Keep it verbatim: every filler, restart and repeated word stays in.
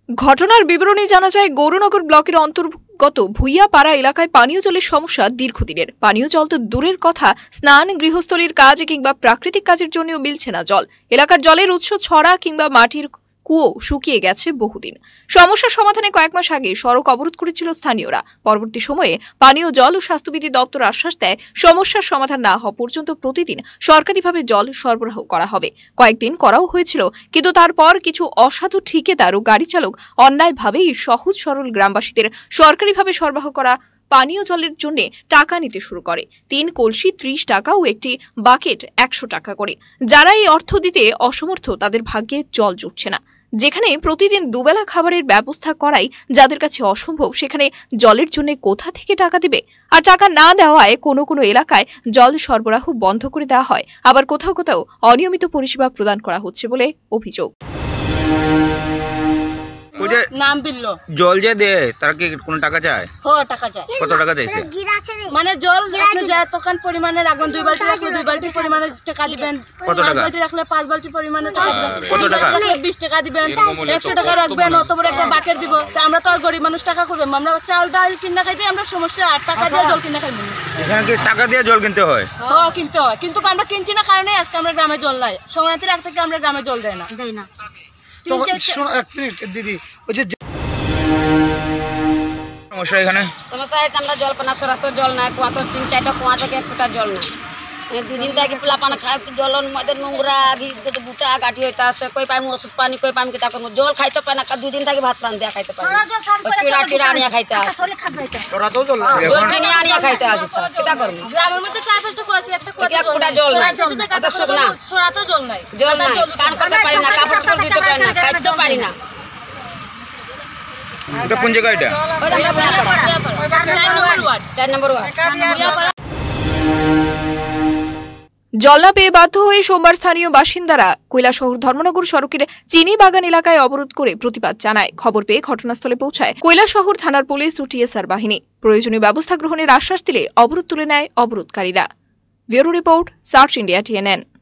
ঘটনার বিবরণী জানা যায়, গৌরনগর ব্লকের অন্তর্গত ভুইয়াপাড়া এলাকায় পানীয় জলের সমস্যা দীর্ঘদিনের। পানীয় জল তো দূরের কথা, স্নান, গৃহস্থলীর কাজ কিংবা প্রাকৃতিক কাজের জন্যও মিলছে না জল। এলাকার জলের উৎস ছড়া কিংবা মাটির কুয়ো শুকিয়ে গেছে বহুদিন। সমস্যার সমাধানে কয়েক মাস আগে সড়ক অবরোধ করেছিল স্থানীয়রা। পরবর্তী সময়ে পানীয় জল ও স্বাস্থ্যবিধি দপ্তর আশ্বাস দেয়, সমস্যার সমাধান না হওয়া পর্যন্ত প্রতিদিন সরকারিভাবে জল সরবরাহ করা হবে। কয়েকদিন করাও হয়েছিল, কিন্তু তারপর কিছু অসাধু ঠিকাদার ও গাড়ি চালক অন্যায়ভাবেই সহজ সরল গ্রামবাসীদের সরকারিভাবে সরবরাহ করা পানীয় জলের জন্য টাকা নিতে শুরু করে। তিন কলসি ত্রিশ টাকা ও একটি বাকেট একশো টাকা করে। যারা এই অর্থ দিতে অসমর্থ, তাদের ভাগ্যে জল জুটছে না। যেখানে প্রতিদিন দুবেলা খাবারের ব্যবস্থা করাই যাদের কাছে অসম্ভব, সেখানে জলের জন্য কোথা থেকে টাকা দিবে? আর টাকা না দেওয়ায় কোনো কোনো এলাকায় জল সরবরাহ বন্ধ করে দেওয়া হয়, আবার কোথাও কোথাও অনিয়মিত পরিষেবা প্রদান করা হচ্ছে বলে অভিযোগ। নাম বিললো জল যে দেয় তারা কি কোনো টাকা চায়? হো টাকা চায়। কত টাকা দেয়ছে? মানে জল রাখলে যায় তখন পরিমাণে রাখবেন, দুই বালতি রাখলে দুই বালতি পরিমাণে টাকা দিবেন। কত টাকা? পাঁচ বালতি রাখলে পাঁচ বালতি পরিমাণে টাকা দিবেন। কত টাকা? বিশ টাকা দিবেন। একশো টাকা রাখবেন, অত বড় একটা বাকেট দিব। আমরা তো আর গরিব মানুষ টাকা করবো? আমরা চাল ডাল কিনা খাইতে আমরা সমস্যা, আর টাকা দিয়ে জল কিনা খাইবো। এখানে কি টাকা দিয়ে জল কিনতে হয়? হ্যাঁ কিনতে হয়, কিন্তু আমরা কিনছি না কারণে আজকে আমরা গ্রামে জল নাই। সংক্রান্তির আগ থেকে আমরা গ্রামে জল দেয় না দেয় না দিদি ওই যে সমস্যা এখানে সমস্যা হয়েছে, আমরা জল পানা সরাতো জল নাই, কুয়া তো তিন চারটা কুয়া থেকে এক ফুটা জল নাই। দুদিন থেকে পোলা পানা খাই জল মধ্যে নোংরা বুটা গাঠি হইতে আছে, কই পাইম ওষুধ পানি, কই পাইম কিতা করবো, জল খাইতে পায় না। দুদিন থেকে ভাত রান দিয়া খাইতে পারে, চিড়া টিড়া আনিয়া খাইতে আছে, জল কিনে আনিয়া খাইতে আছে। কিতা করবো? গ্রামের মধ্যে চার পাঁচটা কুয়া আছে, একটা কুয়া এক ফুটা জল নাই, এত শুকনা সরাতো জল নাই, জল নাই, স্নান করতে পারি না, কাপড় চোপড় দিতে পারি না, খাইতে পারি না। এটা কোন জায়গা? এটা চার নম্বর ওয়ার্ড। জল না পেয়ে বাধ্য হয়ে সোমবার স্থানীয় বাসিন্দারা কৈলাসহর ধর্মনগর সড়কের চিনি বাগান এলাকায় অবরোধ করে প্রতিবাদ জানায়। খবর পেয়ে ঘটনাস্থলে পৌঁছায় কৈলাসহর থানার পুলিশ ও টিএসআর বাহিনী। প্রয়োজনীয় ব্যবস্থা গ্রহণের আশ্বাস দিলে অবরোধ তুলে নেয় অবরোধকারীরা। Bureau report, Search India TNN.